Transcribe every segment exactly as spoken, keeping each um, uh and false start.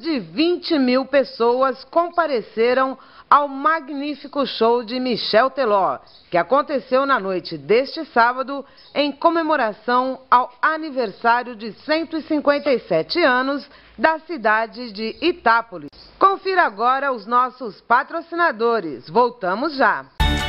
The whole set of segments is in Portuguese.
de vinte mil pessoas compareceram ao magnífico show de Michel Teló, que aconteceu na noite deste sábado em comemoração ao aniversário de cento e cinquenta e sete anos da cidade de Itápolis. Confira agora os nossos patrocinadores. Voltamos já!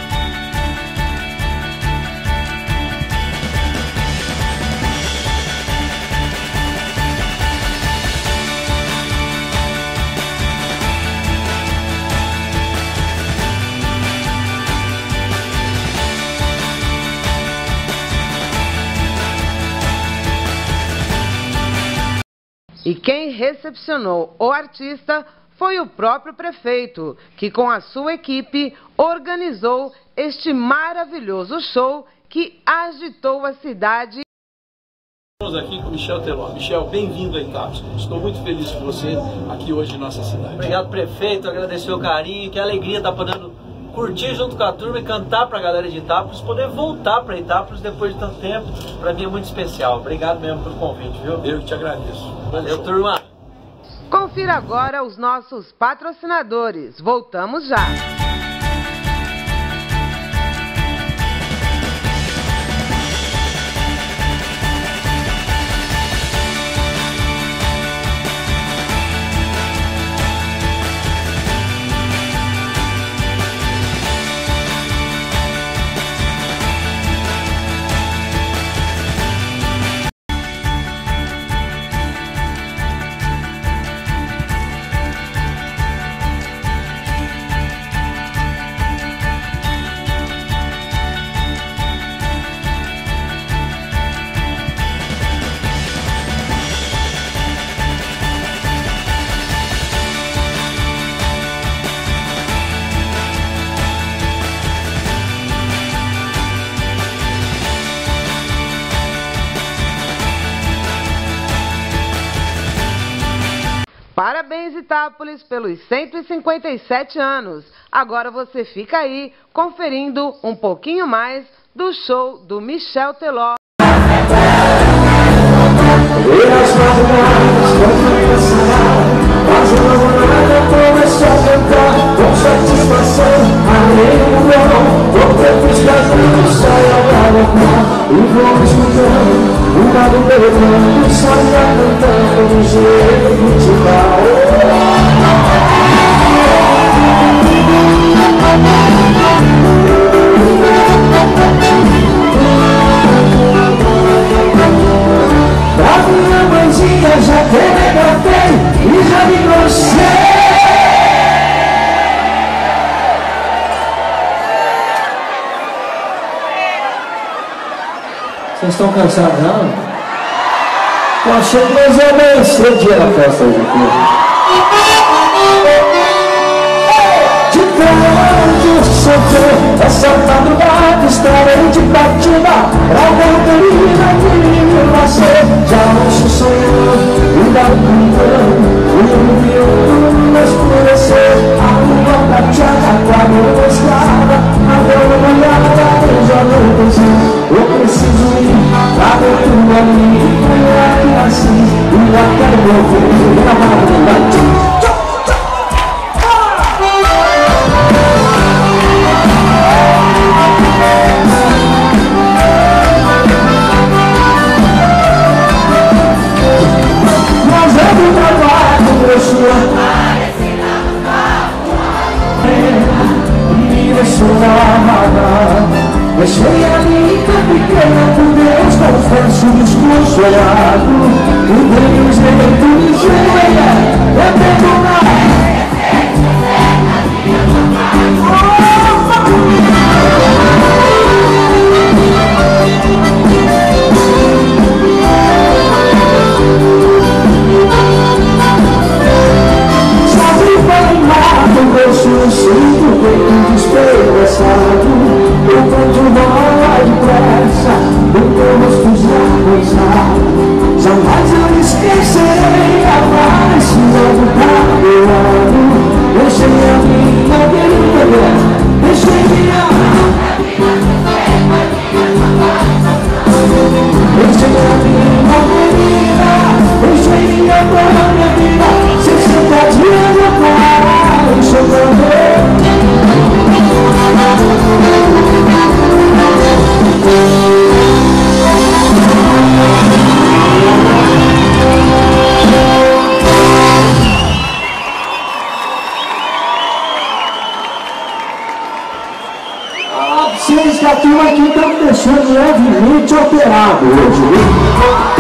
E quem recepcionou o artista foi o próprio prefeito, que com a sua equipe organizou este maravilhoso show que agitou a cidade. Estamos aqui com o Michel Teló. Michel, bem-vindo a Itápolis. Estou muito feliz com você aqui hoje em nossa cidade. Obrigado, prefeito. Agradecer o carinho, que alegria estar podendo curtir junto com a turma e cantar para a galera de Itápolis, poder voltar para Itápolis depois de tanto tempo. Para mim é muito especial. Obrigado mesmo pelo convite, viu? Eu te agradeço. Valeu, turma. Confira agora os nossos patrocinadores. Voltamos já! Parabéns, Itápolis, pelos cento e cinquenta e sete anos. Agora você fica aí conferindo um pouquinho mais do show do Michel Teló. Vocês estão cansados, não? Eu achei que nós ia amanhecer dia na festa hoje aqui. De tanto sofrer, essa madrugada estarei de batida pra voltarina de você. Já não sonhou, ainda cantando, e um violão no escurecer. A lua prateada com a lua escrava, a lua molhada, eu já não pensei. Eu preciso ir pra dentro da minha vida assim, e eu quero mover na madrugada. Mas eu vou trabalhar com brochura, me deixou na deixei a minha pequena por Deus, confesso o discurso olhado. O bem, o jeito de ser é perdonar. Sabe para o rosto, eu sinto bem despedaçado. Eu canto bola depressa, o teu rosto já coisado. Jamais eu esquecerei a paz, se não sendo levemente alterado hoje.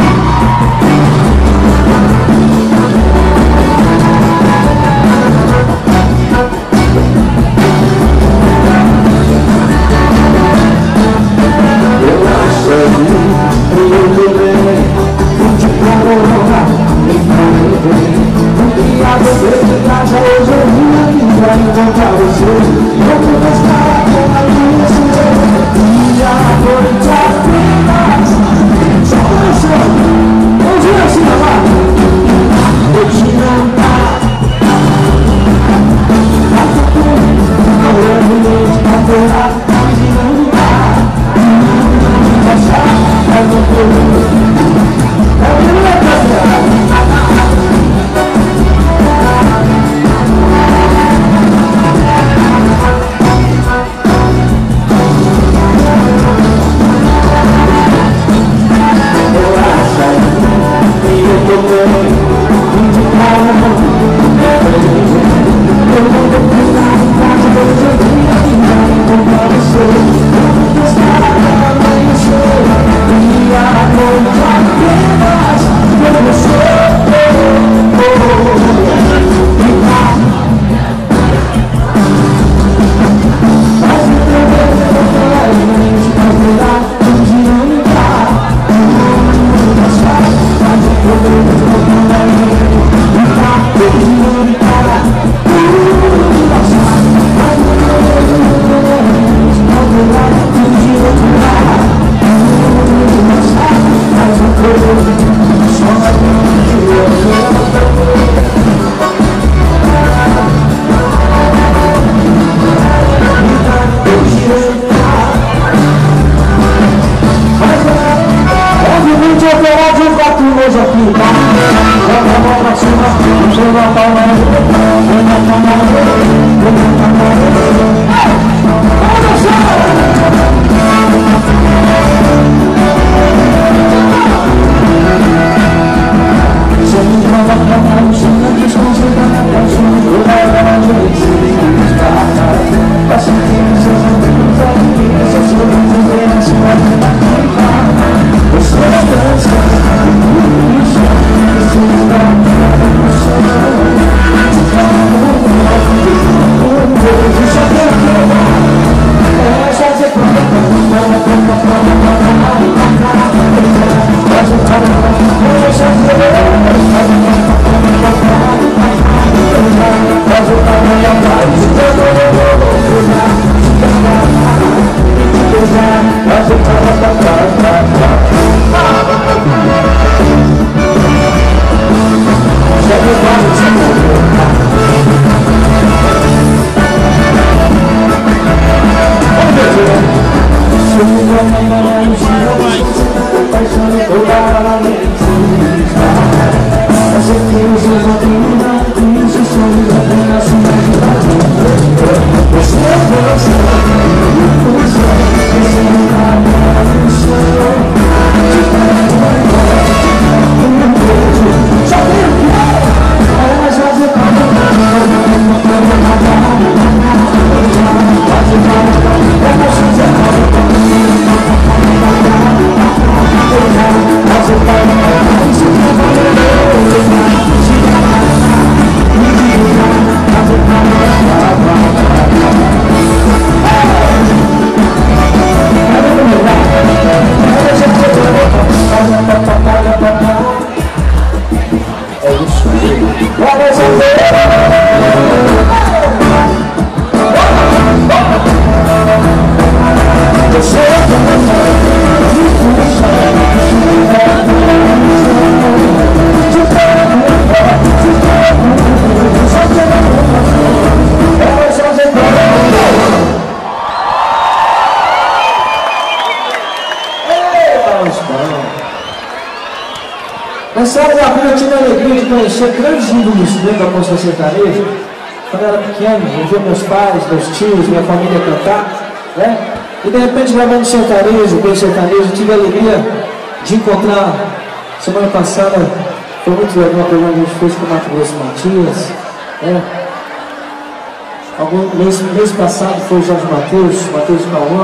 Nessa área da vida eu tive a alegria de conhecer grandes ídolos dentro da música sertaneja. Quando eu era pequeno, eu via meus pais, meus tios, minha família cantar, né? E de repente, gravando sertanejo, bem sertanejo, eu tive a alegria de encontrar, semana passada, foi muito legal o programa que a gente fez com o Mato Grosso Matias, né? Algum mês, mês passado foi o Jorge Matheus, Matheus Cauã.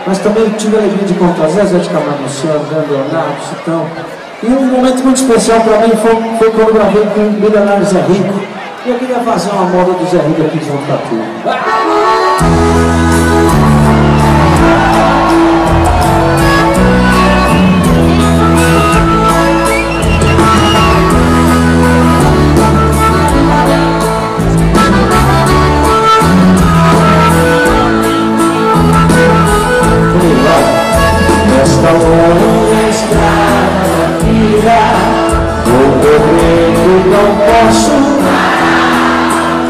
mas também tive a alegria de encontrar Zezé de Camargo Luciano, Leonardo, Chitão. E um momento muito especial para mim foi, foi quando eu gravei com o milionário Zé Rico. E eu queria fazer uma moda do Zé Rico aqui junto com a turma. Nesta longa estrada da vida, vou correndo, não posso parar.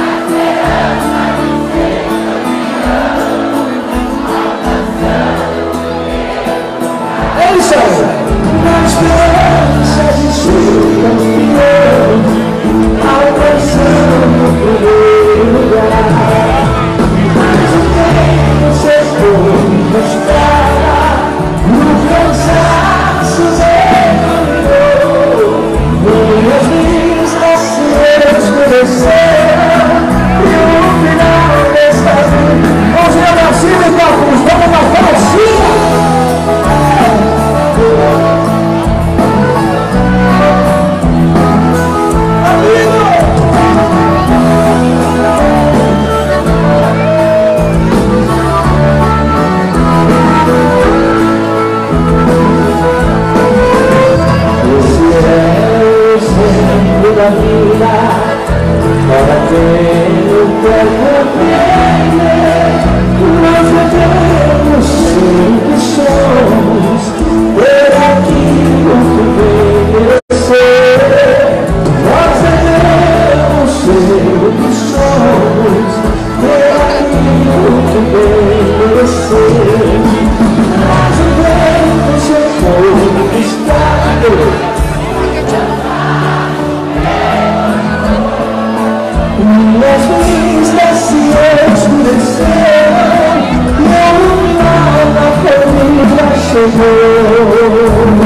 É isso aí! Na esperança de ser campeão, alcançando o primeiro lugar. Mas o tempo chegou na estrada. O cansaço terminou, minhas vistas se escureceram, e o final desta vida. Mãozinha pra cima e cálculos, vamos lá, para cima! Da vida, para ter o que compreender, nós devemos ser o que somos, ter aquilo que merecer. Nós devemos ser o que somos, ter aquilo que merecer. Nós devemos ser conquistados. Minhas vistas se escureceram, e o final da família chegou.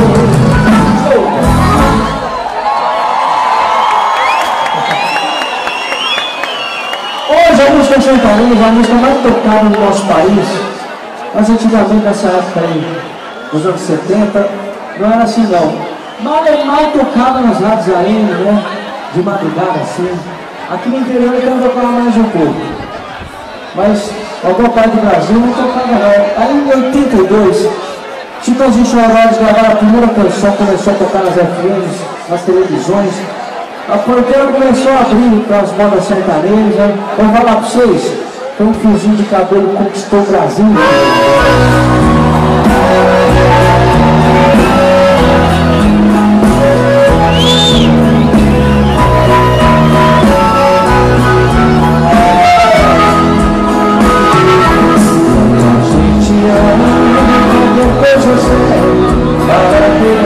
Hoje a música sertaneja é a música mais tocada no nosso país, mas antigamente nessa época aí, nos anos setenta, não era assim não. Mal é mal tocada nas rádios A M, né? De madrugada assim. Aqui no interior eu quero tocar mais um pouco, mas alguma parte do Brasil não tocava não. Aí em oitenta e dois, Chitãozinho e Chororó gravaram a primeira canção, começou a tocar nas F Ms, nas televisões. A porteira começou a abrir para as modas sertanejas. Eu vou falar para vocês, foi um fiozinho de cabelo que conquistou o Brasil. Depois eu sei, para que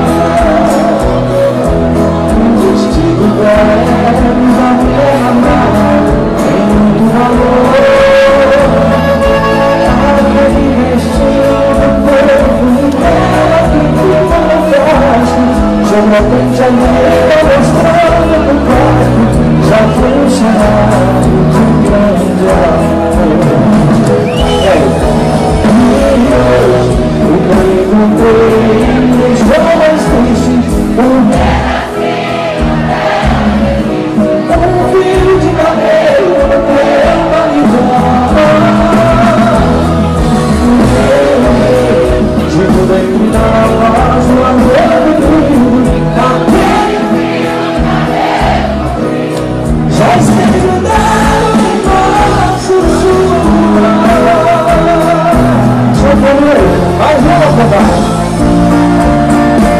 um vestido velho da mulher amada tem muito valor. Aquele vestido perfume dela que fica no fresco, já não tem janeiro mostrando no quarto, já foi um cenário de um grande amor. Eu encontrei os jovens tristes, um fio de cabelo no meu digo dentro da voz do amor do brilho, aquele fio de cabelo já está grudado em nosso suor. Mais uma, papai.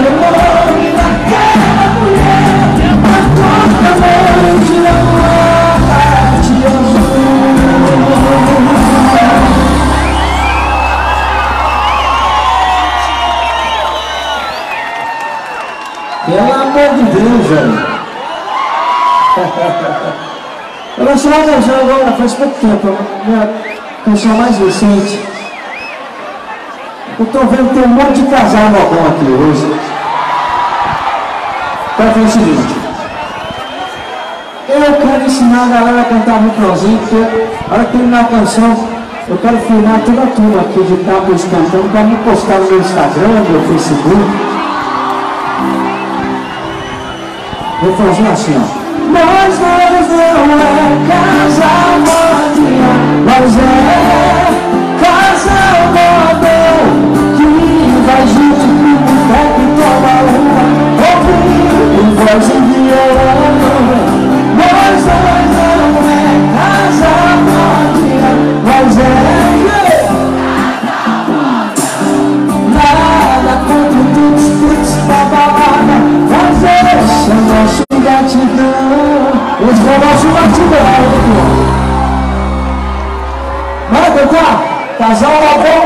o nome daquela mulher, a toda noite na parte azul. Pelo amor de Deus, velho. Eu lancei uma canção agora, faz pouco tempo, minha canção mais recente. Eu tô vendo que tem um monte de casal bom aqui hoje. Então foi o seguinte. Eu quero ensinar a galera a cantar refrãozinho, porque a hora que terminar a canção, eu quero filmar toda a turma aqui de Itápolis cantando para me postar no meu Instagram, no meu Facebook. Refrãozinho assim, ó. Nós dois não é casal modinha, mas é casal model que vai junto com o boteco e toma uma, ouvindo voz em violão. Nós dois não é casal modinha, mas é nada contra o tuts-tuts da balada, mas esse é o nosso gratidão. Esse é o nosso gratidão. Vai cantar? Casal Labão.